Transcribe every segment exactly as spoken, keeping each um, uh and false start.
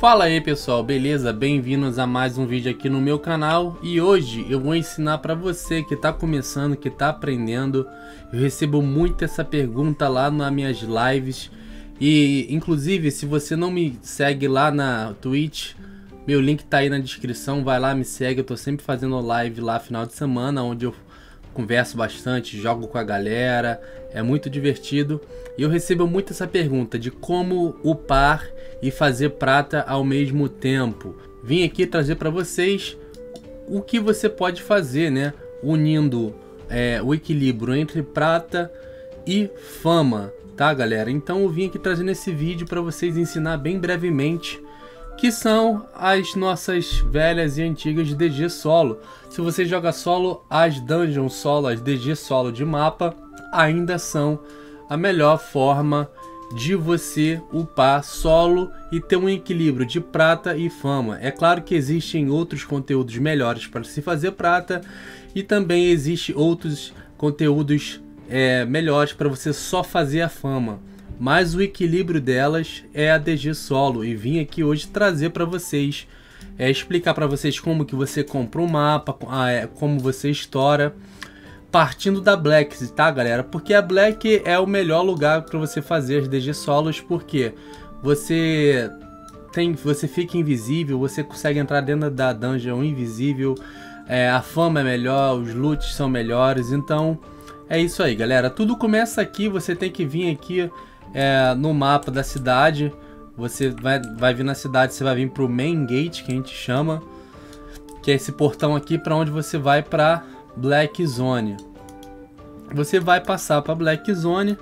Fala aí pessoal, beleza? Bem-vindos a mais um vídeo aqui no meu canal. E hoje eu vou ensinar para você que está começando, que está aprendendo. Eu recebo muito essa pergunta lá nas minhas lives. E inclusive, se você não me segue lá na Twitch, meu link tá aí na descrição, vai lá, me segue. Eu tô sempre fazendo live lá final de semana, onde eu converso bastante, jogo com a galera, é muito divertido. E eu recebo muito essa pergunta de como upar e fazer prata ao mesmo tempo. Vim aqui trazer para vocês o que você pode fazer, né? Unindo é, o equilíbrio entre prata e fama, tá galera? Então eu vim aqui trazendo esse vídeo para vocês ensinar bem brevemente que são as nossas velhas e antigas D G solo. Se você joga solo, as dungeon solo, as D G solo de mapa ainda são a melhor forma de você upar solo e ter um equilíbrio de prata e fama. É claro que existem outros conteúdos melhores para se fazer prata e também existem outros conteúdos é, melhores para você só fazer a fama. Mas o equilíbrio delas é a D G solo e vim aqui hoje trazer para vocês, é, explicar para vocês como que você compra um mapa, como você estoura, partindo da Black, tá galera? Porque a Black é o melhor lugar para você fazer as D G solos, porque você tem, você fica invisível, você consegue entrar dentro da dungeon invisível, é, a fama é melhor, os loots são melhores, então é isso aí galera. Tudo começa aqui, você tem que vir aqui É, no mapa da cidade. Você vai, vai vir na cidade, você vai vir para o Main Gate, que a gente chama, que é esse portão aqui para onde você vai para Black Zone. Você vai passar para Black Zone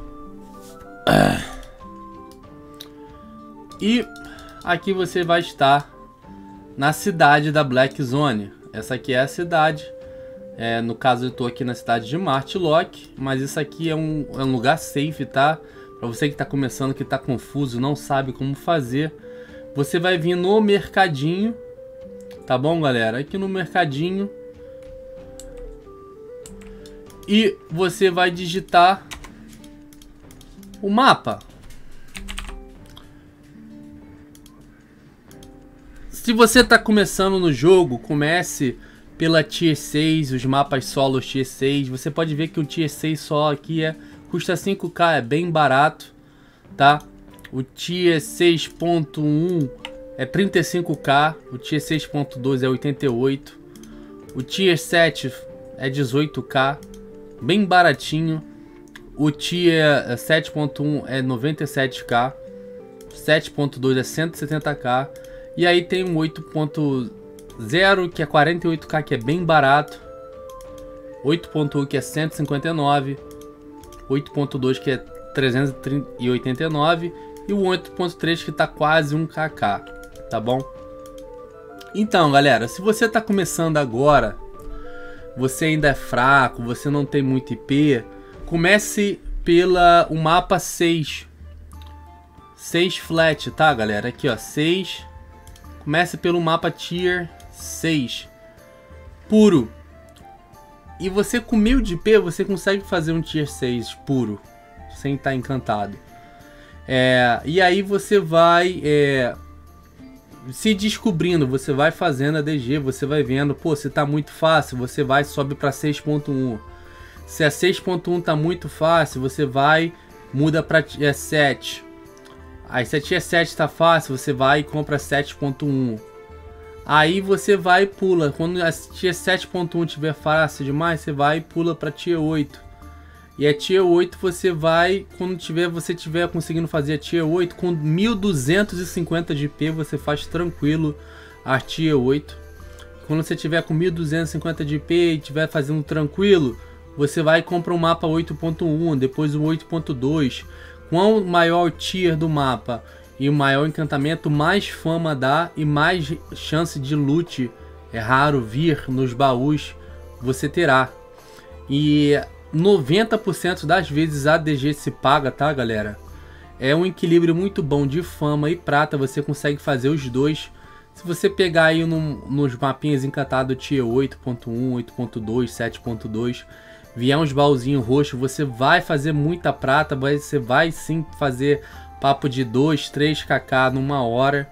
e aqui você vai estar na cidade da Black Zone. Essa aqui é a cidade. É, no caso eu estou aqui na cidade de Martlock, mas isso aqui é um, é um lugar safe, tá? Para você que está começando, que está confuso, não sabe como fazer, você vai vir no mercadinho, tá bom galera? Aqui no mercadinho, e você vai digitar o mapa. Se você está começando no jogo, comece pela Tier seis, os mapas solos Tier seis. Você pode ver que o Tier seis só aqui é custa cinco K, é bem barato, tá? O Tier seis ponto um é trinta e cinco K, o Tier seis ponto dois é oitenta e oito, o Tier sete é dezoito K, bem baratinho. O Tier sete ponto um é noventa e sete K, sete ponto dois é cento e setenta K, e aí tem um oito ponto zero que é quarenta e oito K, que é bem barato, oito ponto um que é cento e cinquenta e nove, oito ponto dois que é trezentos e oitenta e nove e o oito ponto três que tá quase um K K, tá bom? Então galera, se você tá começando agora, você ainda é fraco, você não tem muito I P, comece pela o mapa seis, seis flat, tá galera? Aqui ó, seis, comece pelo mapa Tier seis puro. E você com mil de I P, você consegue fazer um Tier seis puro, sem estar encantado. É, e aí você vai é, se descobrindo, você vai fazendo a D G, você vai vendo, pô, se tá muito fácil, você vai e sobe para seis ponto um. Se a seis ponto um tá muito fácil, você vai, muda para Tier sete. Aí se a Tier sete tá fácil, você vai e compra sete ponto um. Aí você vai e pula. Quando a Tier sete ponto um tiver fácil demais, você vai e pula para Tier oito. E a Tier oito você vai, quando tiver, você tiver conseguindo fazer a Tier oito, com mil duzentos e cinquenta de I P você faz tranquilo a Tier oito. Quando você tiver com mil duzentos e cinquenta de I P e tiver fazendo tranquilo, você vai e compra um mapa oito ponto um, depois o oito ponto dois. Quanto maior o tier do mapa e o maior encantamento, mais fama dá e mais chance de loot é raro vir nos baús você terá. E noventa por cento das vezes a D G se paga, tá galera? É um equilíbrio muito bom de fama e prata, você consegue fazer os dois. Se você pegar aí no, nos mapinhas encantados Tier oito ponto um, oito ponto dois, sete ponto dois, vier uns baúzinhos roxos, você vai fazer muita prata, você vai sim fazer papo de dois, três K K numa hora.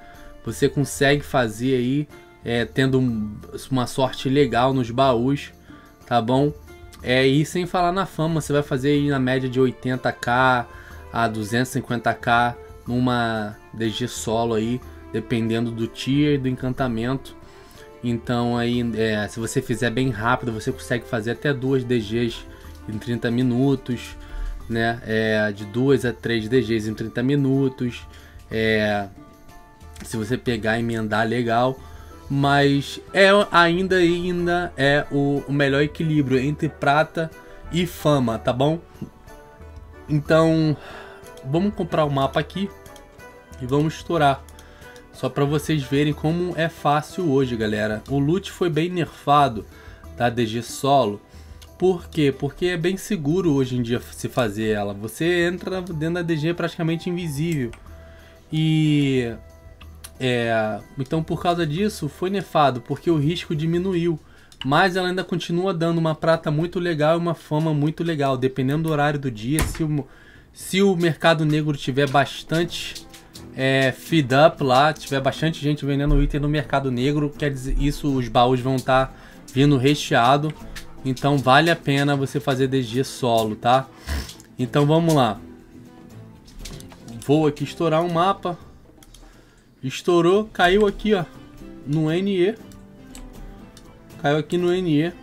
você consegue fazer aí, é, tendo um, uma sorte legal nos baús, tá bom? É, e sem falar na fama, você vai fazer aí na média de oitenta k a duzentos e cinquenta k numa D G solo aí, dependendo do tier e do encantamento. Então aí, é, se você fizer bem rápido, você consegue fazer até duas D Gs em trinta minutos, né? É, de duas a três D Gs em trinta minutos. É, se você pegar e emendar, legal. Mas é, ainda, ainda é o, o melhor equilíbrio entre prata e fama, tá bom? Então, vamos comprar o mapa aqui e vamos estourar. Só para vocês verem como é fácil hoje, galera. O loot foi bem nerfado da D G solo. Por quê? Porque é bem seguro hoje em dia se fazer ela. Você entra dentro da D G praticamente invisível. E... É, então por causa disso foi nerfado, porque o risco diminuiu. Mas ela ainda continua dando uma prata muito legal e uma fama muito legal. Dependendo do horário do dia, se o, se o mercado negro tiver bastante é, feed up lá, tiver bastante gente vendendo item no mercado negro, quer dizer, isso, os baús vão estar tá vindo recheado. Então vale a pena você fazer D G solo, tá? Então vamos lá. Vou aqui estourar um mapa. Estourou, caiu aqui, ó, no N E. Caiu aqui no N E.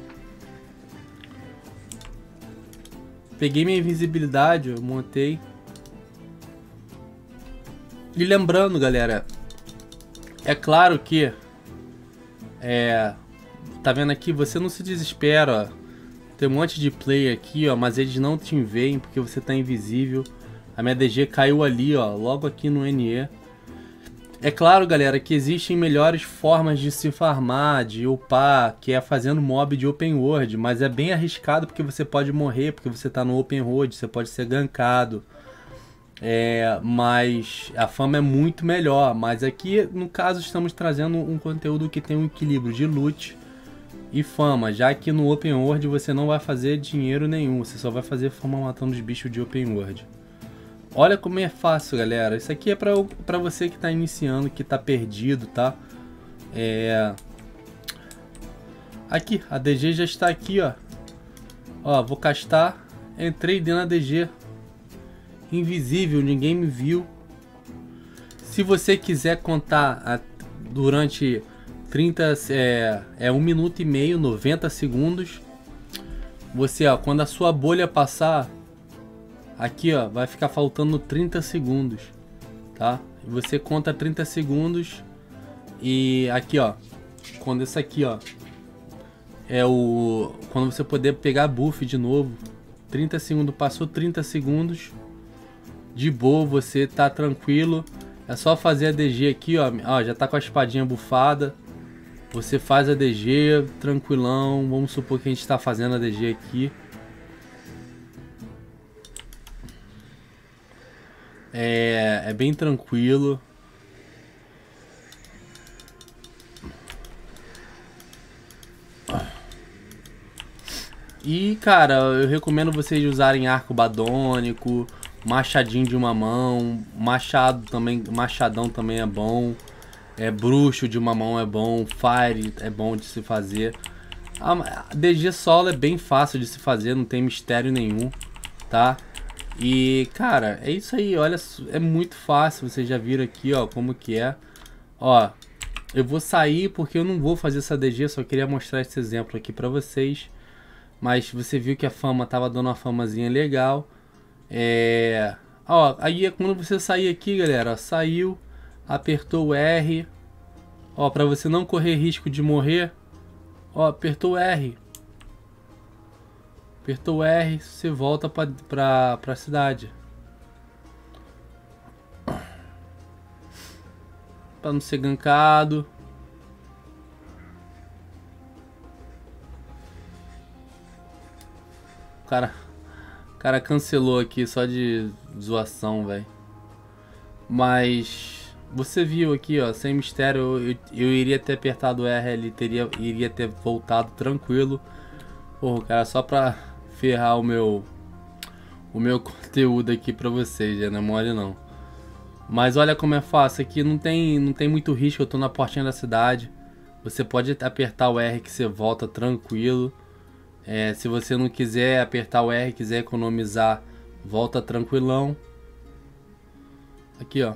Peguei minha invisibilidade, eu montei. E lembrando, galera, é claro que é, tá vendo aqui, você não se desespera, ó. Tem um monte de player aqui, ó, mas eles não te veem porque você tá invisível. A minha D G caiu ali, ó, logo aqui no N E. É claro, galera, que existem melhores formas de se farmar, de upar, que é fazendo mob de open world, mas é bem arriscado porque você pode morrer, porque você tá no open world, você pode ser gankado. É, mas a fama é muito melhor, mas aqui no caso estamos trazendo um conteúdo que tem um equilíbrio de loot e fama, já que no open world você não vai fazer dinheiro nenhum, você só vai fazer fama matando os bichos de open world. Olha como é fácil, galera. Isso aqui é pra, pra você que tá iniciando, que tá perdido, tá? É... Aqui, a D G já está aqui, ó. Ó, vou castar. Entrei dentro da D G. Invisível, ninguém me viu. Se você quiser contar a, durante trinta... É, é um minuto e meio, noventa segundos. Você, ó, quando a sua bolha passar... Aqui, ó, vai ficar faltando trinta segundos, tá? E você conta trinta segundos e aqui, ó, quando esse aqui, ó, é o... Quando você poder pegar buff de novo, trinta segundos, passou trinta segundos, de boa, você tá tranquilo. É só fazer a D G aqui, ó, ó, já tá com a espadinha bufada. Você faz a D G, tranquilão, vamos supor que a gente tá fazendo a D G aqui. É, é bem tranquilo. E cara, eu recomendo vocês usarem arco badônico, machadinho de uma mão, machado também, machadão também é bom. É, bruxo de uma mão é bom, fire é bom de se fazer. A D G solo é bem fácil de se fazer, não tem mistério nenhum, tá? E cara, é isso aí, olha, é muito fácil, vocês já viram aqui, ó, como que é. Ó, eu vou sair porque eu não vou fazer essa D G, só queria mostrar esse exemplo aqui pra vocês. Mas você viu que a fama tava dando uma famazinha legal. É... Ó, aí é quando você sair aqui, galera, ó, saiu, apertou o R. Ó, pra você não correr risco de morrer, ó, apertou o R. Apertou o R, você volta pra, pra, pra cidade. Pra não ser gankado. O cara, o cara cancelou aqui só de zoação, velho. Mas você viu aqui, ó, sem mistério, eu, eu iria ter apertado o R, ele teria, iria ter voltado tranquilo. Porra, cara, só pra ferrar o meu o meu conteúdo aqui pra vocês, já não é mole não. Mas olha como é fácil, aqui não tem, não tem muito risco, eu tô na portinha da cidade. Você pode apertar o R que você volta tranquilo. É, se você não quiser apertar o R, quiser economizar, volta tranquilão. Aqui, ó.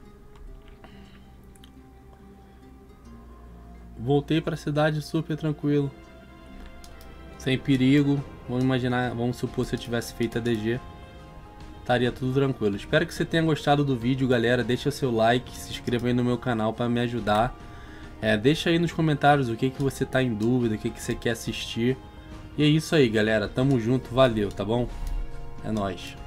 Voltei pra cidade super tranquilo. Sem perigo. Vamos imaginar, vamos supor se eu tivesse feito a D G. Estaria tudo tranquilo. Espero que você tenha gostado do vídeo, galera. Deixa seu like, se inscreva aí no meu canal para me ajudar. É, deixa aí nos comentários o que, que você tá em dúvida, o que, que você quer assistir. E é isso aí, galera. Tamo junto, valeu, tá bom? É nóis.